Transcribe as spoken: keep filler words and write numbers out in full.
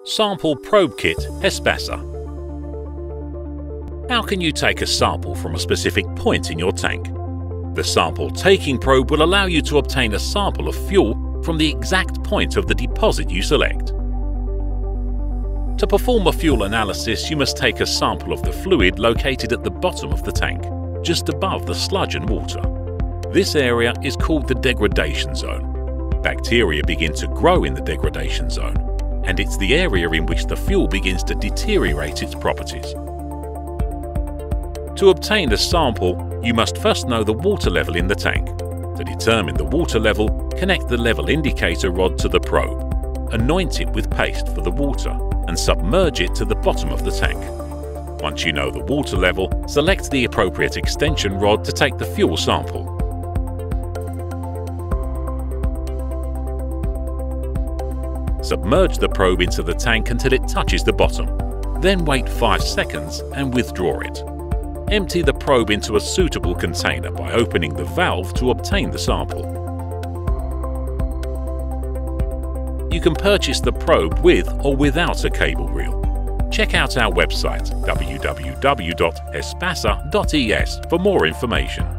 Sample Probe Kit GESPASA. How can you take a sample from a specific point in your tank? The sample taking probe will allow you to obtain a sample of fuel from the exact point of the deposit you select. To perform a fuel analysis, you must take a sample of the fluid located at the bottom of the tank, just above the sludge and water. This area is called the degradation zone. Bacteria begin to grow in the degradation zone, and it's the area in which the fuel begins to deteriorate its properties. To obtain a sample, you must first know the water level in the tank. To determine the water level, connect the level indicator rod to the probe, anoint it with paste for the water, and submerge it to the bottom of the tank. Once you know the water level, select the appropriate extension rod to take the fuel sample. Submerge the probe into the tank until it touches the bottom. Then wait five seconds and withdraw it. Empty the probe into a suitable container by opening the valve to obtain the sample. You can purchase the probe with or without a cable reel. Check out our website w w w dot gespasa dot e s for more information.